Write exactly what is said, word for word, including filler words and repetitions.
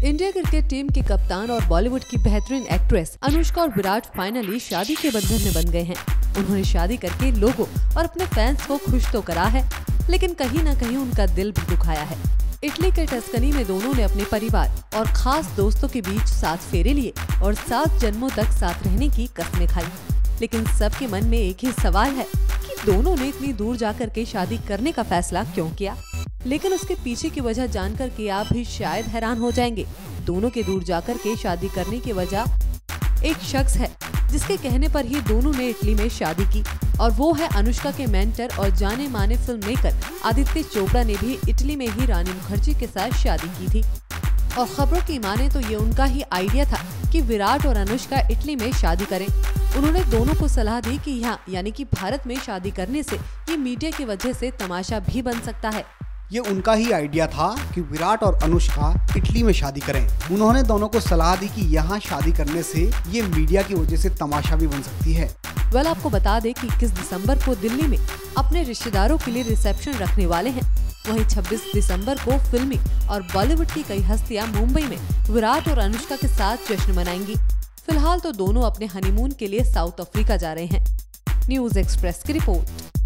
India cricket team के कप्तान और बॉलीवुड की बेहतरीन एक्ट्रेस अनुष्का और विराट फाइनली शादी के बंधन में बन गए हैं। उन्होंने शादी करके लोगों और अपने फैंस को खुश तो करा है, लेकिन कहीं न कहीं उनका दिल भी दुखाया है। इटली के टस्कनी में दोनों ने अपने परिवार और खास दोस्तों के बीच सात फेरे लिए और सात जन्मों तक साथ रहने की कस्में खाई। लेकिन सबके मन में एक ही सवाल है कि दोनों ने इतनी दूर जाकर के शादी करने का फैसला क्यों किया। लेकिन उसके पीछे की वजह जानकर के आप भी शायद हैरान हो जाएंगे। दोनों के दूर जाकर के शादी करने की वजह एक शख्स है, जिसके कहने पर ही दोनों ने इटली में शादी की, और वो है अनुष्का के मेंटर और जाने माने फिल्म मेकर आदित्य चोपड़ा ने भी इटली में ही रानी मुखर्जी के साथ शादी की थी। और खबरों की माने तो ये उनका ही आइडिया था कि विराट और अनुष्का इटली में शादी करें। उन्होंने दोनों को सलाह दी कि यहाँ यानी कि भारत में शादी करने से ये मीडिया की वजह से तमाशा भी बन सकता है। ये उनका ही आइडिया था कि विराट और अनुष्का इटली में शादी करें। उन्होंने दोनों को सलाह दी कि यहाँ शादी करने से ये मीडिया की वजह से तमाशा भी बन सकती है। वेल आपको बता दें कि इक्कीस दिसंबर को दिल्ली में अपने रिश्तेदारों के लिए रिसेप्शन रखने वाले हैं। वहीं छब्बीस दिसंबर को फिल्मी और बॉलीवुड की कई हस्तियां मुंबई में विराट और अनुष्का के साथ जश्न मनाएंगी। फिलहाल तो दोनों अपने हनीमून के लिए साउथ अफ्रीका जा रहे हैं। न्यूज एक्सप्रेस की रिपोर्ट।